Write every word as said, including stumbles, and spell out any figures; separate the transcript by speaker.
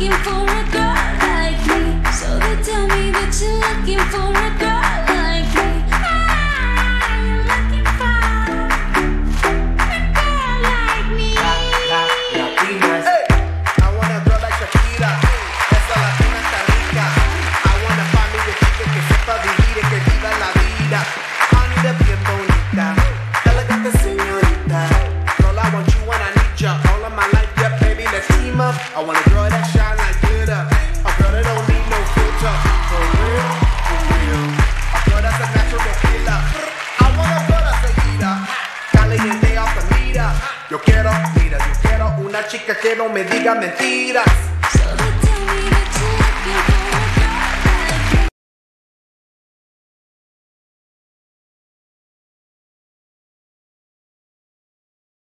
Speaker 1: looking for a girl like me. So they tell me that you're looking for a girl like me. Ah, you're looking for a girl like me.
Speaker 2: La, la, latinas. Hey, I want a girl like Shakira. Esa latina está rica. I want a familia chica que sepa vivir y que viva la vida. Anda bien bonita, elegante señorita. Girl, I want you when I need ya. All of my life, yeah, baby, let's team up. I want a girl that shine like glitter. A girl that don't need no filter. For real, for real. A girl that's a natural killer. I want a girl that's a heater. Caliente off the meter. Yo quiero, mira, yo quiero una chica que no me diga mentiras.